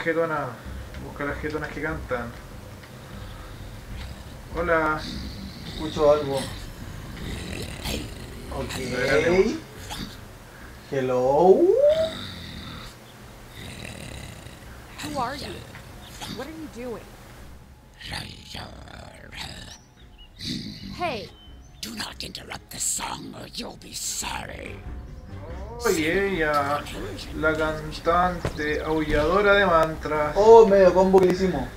jetonas. Busca las jetonas que cantan. Hola. Escucho algo. Ok. Hello. Who are you? What are you doing? Hey, Do not interrupt the song or you'll be sorry. Oye, ella. La cantante aulladora de mantras. Oh, medio combo que le hicimos.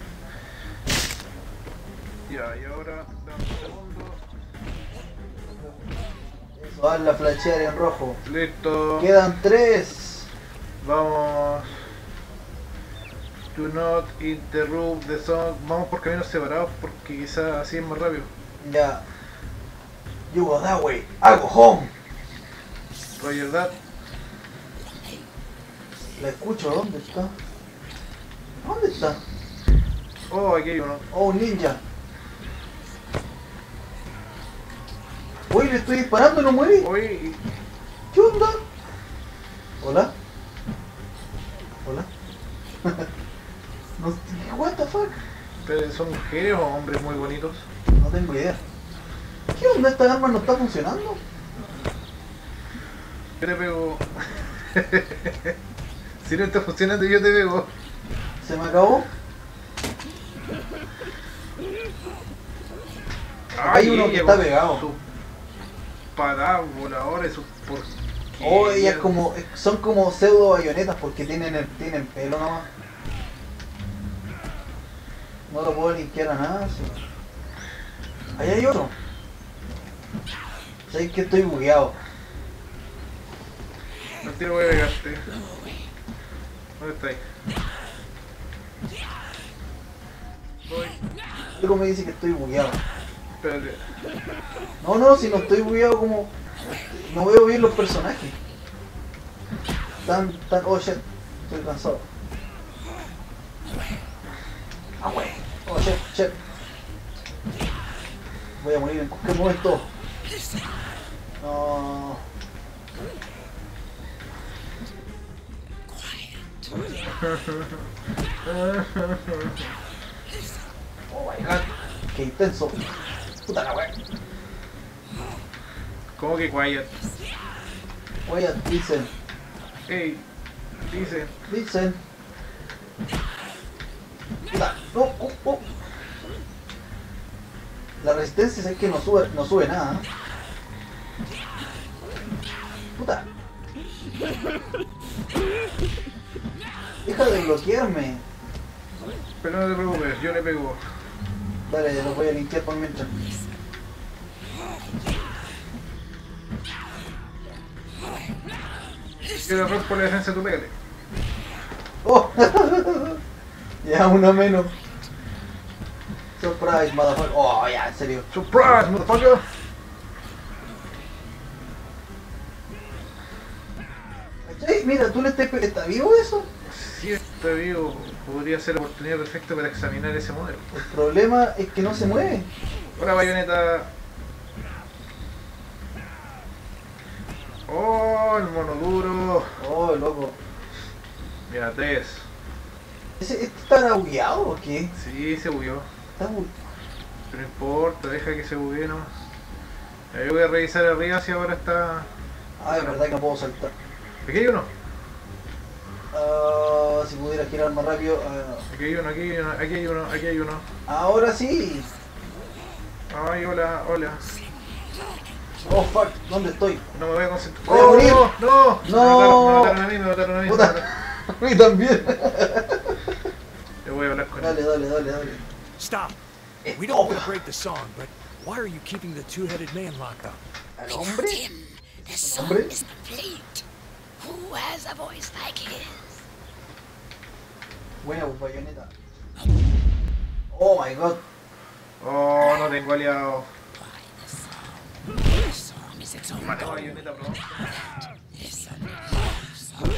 Ya, y ahora, dame un segundo. Eso, hazla flashear en rojo. Listo. Quedan 3. Vamos. Do not interrupt the song. Vamos por caminos separados porque quizás así es más rápido. Ya. You go that way. I go home. Roger that. La escucho, ¿dónde está? ¿Dónde está? Oh, aquí hay uno. Oh, un ninja. Uy, le estoy disparando, no muere. Oye, ¿Qué onda? Hola. Hola. No, what the fuck? ¿pero son mujeres o hombres muy bonitos? No tengo idea. ¿Qué onda? ¿Esta arma no está funcionando? Yo te pego. Si no está funcionando, yo te pego. ¿Se me acabó? Hay uno que ella está con pegado. Su parada voladora y su porquería. Oh, ellas como, son como pseudo bayonetas porque tienen pelo nomás. No lo puedo linkear a nada. Sí. Ahí hay otro. ¿Sabes que estoy bugueado? No te voy a pegarte. ¿Dónde está ahí? Voy. Algo me dice que estoy bugueado. Espérate. No, si no estoy bugueado como... No veo bien los personajes. Oh shit, estoy cansado. Ah, wey. Oh shit. Voy a morir en cualquier momento. No. Oh my god. Qué intenso. Puta la wea. ¿Cómo que quiet? Oye, dicen. Ey, dicen. Puta. No. La resistencia es que no sube nada. Puta. Deja de bloquearme. Pero no te preocupes, yo le pego. Dale, lo voy a limpiar por mientras. Yo le rompo la defensa, tú pégale. ¡Oh! Ya, uno menos. Surprise, motherfucker. Oh, ya, en serio. Surprise, motherfucker. ¿Cachai? Mira, ¿tú le está vivo eso? Si está vivo, podría ser la oportunidad perfecta para examinar ese modelo. El problema es que no se mueve. Hola, bayoneta. Oh, el mono duro. Oh, loco. Mira, 3. ¿Este está bugueado o qué? Sí, se bugueó. Está bugueado. Pero no importa, deja que se buguee nomás. Ya, yo voy a revisar arriba si ahora está... Ah, es verdad que no puedo saltar. Aquí hay uno. Si pudiera girar más rápido. Aquí hay uno, aquí hay uno, aquí hay uno, aquí hay uno. Ahora sí. Ay, hola, hola. Oh, fuck. ¿Dónde estoy? No me voy a concentrar. Voy a morir. No, No. Me mataron a mí, me mataron a mí. Puta. A mí también. Yo voy a hablar con Dale, él. dale. Stop. We don't want to break the song, but why are you keeping the two-headed man locked up? ¿Al Without hombre? him, the song hombre? is complete. Who has a voice like his? Buena, pues, bayoneta. Oh my god. Oh, no tengo aliado. Why the song is its own Mate goal. bayoneta, bro. Listen. Song.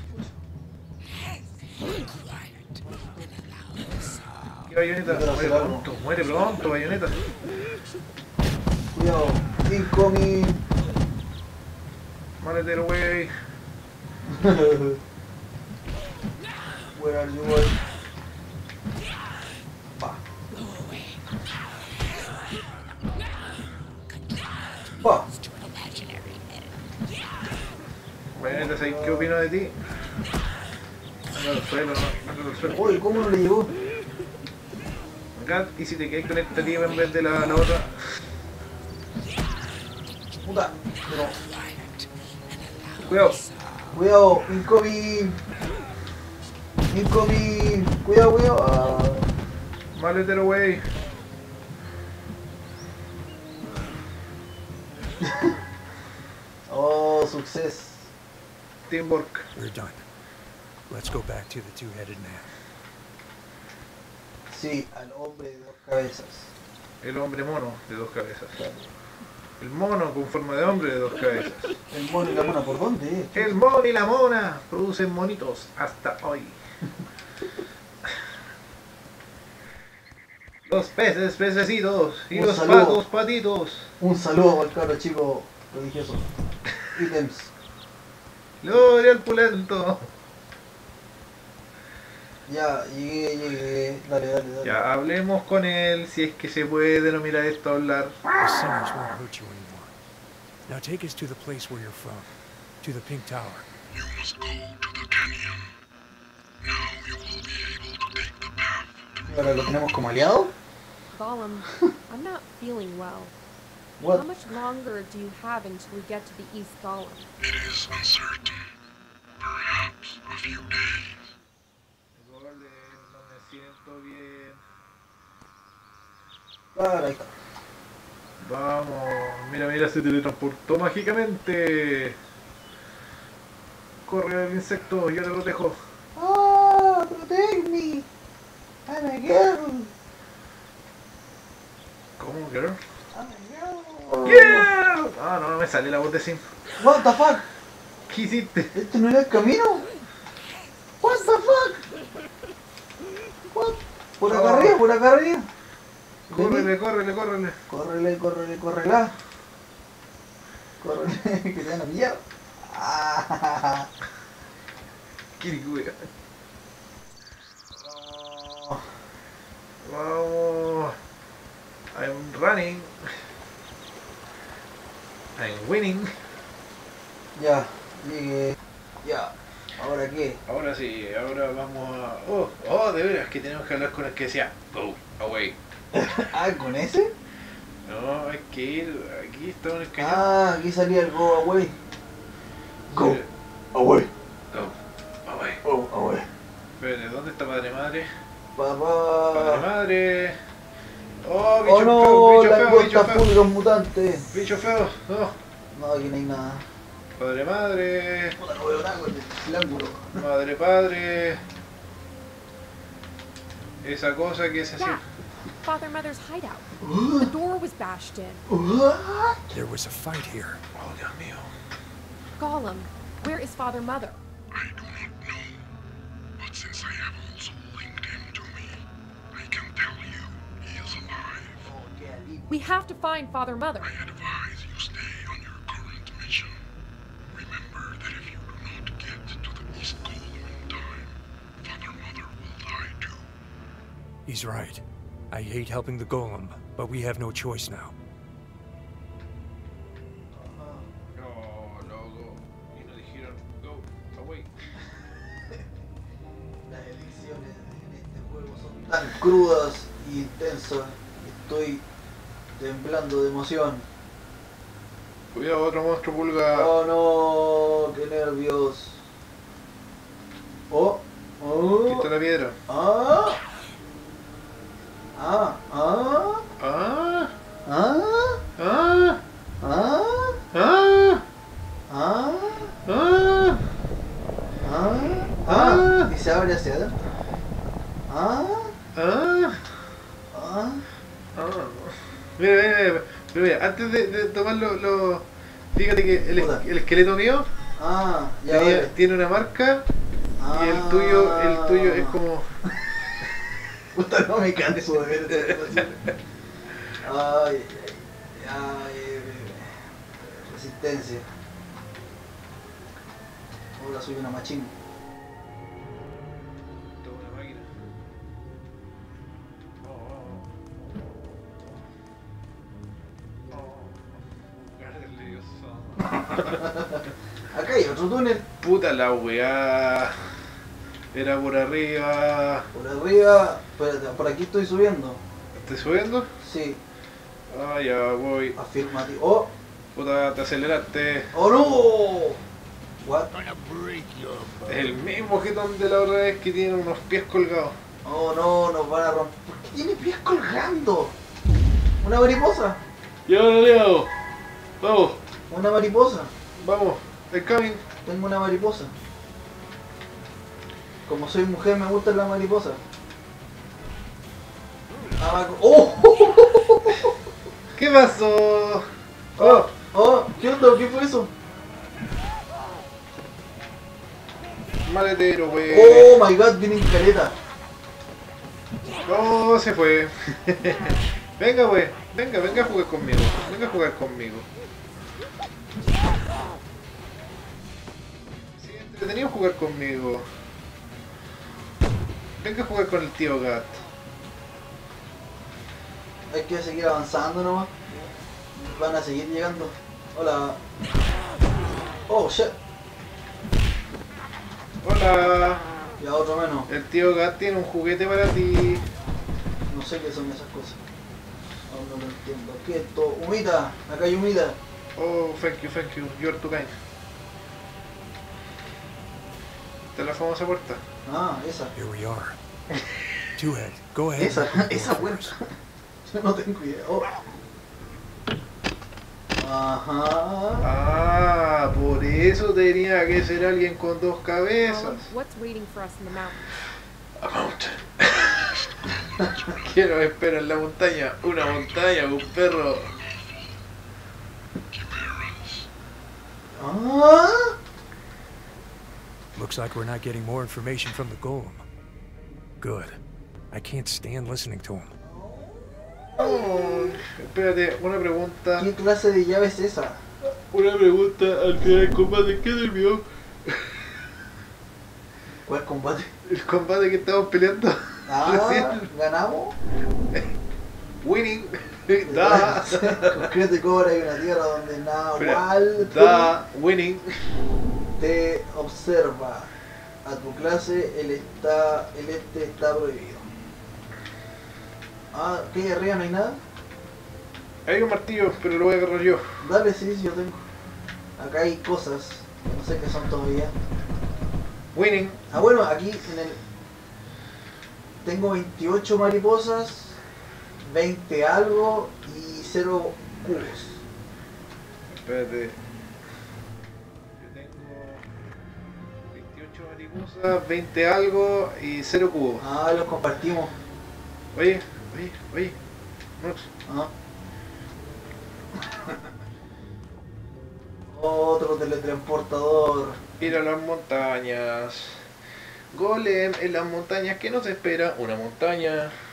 Quiet and allow the song. ¿Qué bayoneta? Yo quiero Muere hacer algo. pronto, muere pronto, bayoneta. Cuidado. Incoming. Maletero, wey. Where are you, boy? Pa. Pa. Bueno, ¿sabes qué opino de ti? Mándalo al suelo, mándalo al suelo. Uy, ¿cómo no le llegó? Acá, y si te quedas con esta tía en vez de la otra. Puta. Pero, Cuidado. cuidado, incoming. Incoming. Cuidado, cuidado. Ah. Maletero, wey. Oh, success. Teamwork. We're done. Let's go back to the two-headed man. Sí, al hombre de dos cabezas. El hombre mono de dos cabezas. El mono con forma de hombre de dos cabezas. El mono y la mona, ¿por dónde? El mono y la mona producen monitos hasta hoy. Los peces, pececitos. Y Un los saludo. patos, patitos. Un saludo al cabro chico religioso. Ítems. Gloria al pulento. Ya, llegué. Dale, dale, dale. Ya, hablemos con él si es que se puede denominar esto hablar. The sinners won't hurt you anymore. Now take us to the place where you're from. To the Pink Tower. You must go to the canyon. Now you will be able to take the path. ¿Y ahora lo tenemos como aliado? Gollum, I'm not feeling well. How What? much longer do you have until we get to the East Gollum? It is uncertain. Perhaps a few days. Golem, no me siento bien. Claro, ahí está. Vamos, mira, mira, se teletransportó mágicamente. Corre el insecto, yo te protejo. Ah, protect me. I'm a girl. ¿Cómo, girl? I'm a girl. ¡Girl! Ah, no, no me sale la voz de Sim. What the fuck? ¿Qué hiciste? ¿Este no era el camino? What the fuck? What? Por acá Oh. arriba, por acá arriba. Córrele, córrele, córrele. Córrele, córrele, córrela. Córrele, que te van a pillar. Ah, Kirikuya. no. Vamos. I'm running. I'm winning. Ya, llegué. Ya, ¿ahora qué? Ahora sí, ahora vamos a... Oh, de veras que tenemos que hablar con el que decía Go away. Ah, ¿con ese? No, hay que ir, aquí está en el cañón. Ah, aquí salía el go away. Go Sí, away. Go away. Go away. Espérate, ¿dónde está padre madre? Padre Papá. madre. Oh, bicho Oh no, feo, bicho la feo, bicho langosta feo. pulgas mutantes. Bicho feo, no. No, aquí no hay nada. Padre madre. Puta, no veo nada con el ángulo. Madre padre. Esa cosa que es así. That, Father Mother's hideout. The door was bashed in. What? There was a fight here. Oh, Dios mío. Gollum, where is Father Mother? I do not know. But since I have also linked him to me, I can tell you he is alive. Oh, qué alivio. We have to find Father Mother. I advise you stay on your current mission. Remember that if you do not get to the East Golem in time, Father Mother will die too. He's right. I hate helping the golem, but we have no choice now. No, loco. Y nos dijeron Go away. Las elecciones en este juego son tan crudas y intensas. Estoy temblando de emoción. Cuidado, otro monstruo pulga. Oh no, qué nervios. Oh, Aquí está oh, la piedra. ah, ah, ah, Ah, ah, ah, ah, ah, ah, ah, ah, ah, y se abre hacia adentro. Ah, ah. ah, Ah. Mira, mira, mira, pero mira, antes de tomar fíjate que Puta. el esqueleto mío ah, ya vale. tiene una marca y el tuyo es como... Puta, no me canso de ver esta situación. Ay, ay, ay, resistencia. Ahora soy una machín. Acá hay otro túnel. Puta la weá. Era por arriba. Por arriba. Espérate, por aquí estoy subiendo. ¿Estás subiendo? Sí, Ah, ya voy. afirmativo. ¡Oh! Puta, te aceleraste. ¡Oh no! ¿What? Es el mismo jetón de la otra vez que tiene unos pies colgados. Oh no, nos van a romper. ¿Por qué tiene pies colgando? ¿Una mariposa? Ya, Leo. Vamos, ¿Una mariposa? vamos. El coming. Tengo una mariposa. Como soy mujer me gusta la mariposa. ¡Oh! ¿Qué pasó? Oh, ¡Oh! ¿Qué onda? ¿Qué fue eso? maletero, wey. ¡Oh my god! Viene en caleta. Oh, se fue. Venga, wey. Venga, venga a jugar conmigo. Venga a jugar conmigo. Sí, entretenido jugar conmigo. Venga a jugar con el tío Gat. Hay que seguir avanzando nomás. Van a seguir llegando. Hola. Oh shit. Hola. Ya otro menos. El tío Gat tiene un juguete para ti. No sé qué son esas cosas. Aún no lo entiendo. ¿Qué es esto? Humita. Acá hay humita. Oh, thank you, you're too kind. Esta es la famosa puerta. Ah, esa. Here we are. Two-head, go ahead. Esa buena. Yo no tengo idea. Oh. Ajá. Ah, por eso tenía que ser alguien con dos cabezas. Colin, what's waiting for us in the mountain? A mountain. ¿Qué nos espera en la montaña? Una montaña, un perro. Ah. Looks like we're not getting more information from the golem. Good. I can't stand listening to him. Oh, espérate, una pregunta. ¿Qué clase de llave es esa? Una pregunta al final del combate. ¿Qué terminó? ¿Cuál combate? El combate que estábamos peleando. Ah, Recién. ganamos. Winning. Da. Concreto y cobre hay una tierra donde Espera, Nahual Da. Winning. te observa. A tu clase el este está prohibido. Ah, ¿qué hay arriba? ¿No hay nada? Hay un martillo, pero lo voy a agarrar yo. Dale, sí, yo tengo. Acá hay cosas, que no sé qué son todavía. Winning. Ah, bueno, aquí en el... Tengo 28 mariposas, 20 algo y 0 cubos. Espérate. Yo tengo 28 mariposas, 20 algo y 0 cubos. Ah, los compartimos. Oye. Nox. Ah. Otro teletransportador. Ir a las montañas. Golem en las montañas. ¿Qué nos espera? Una montaña.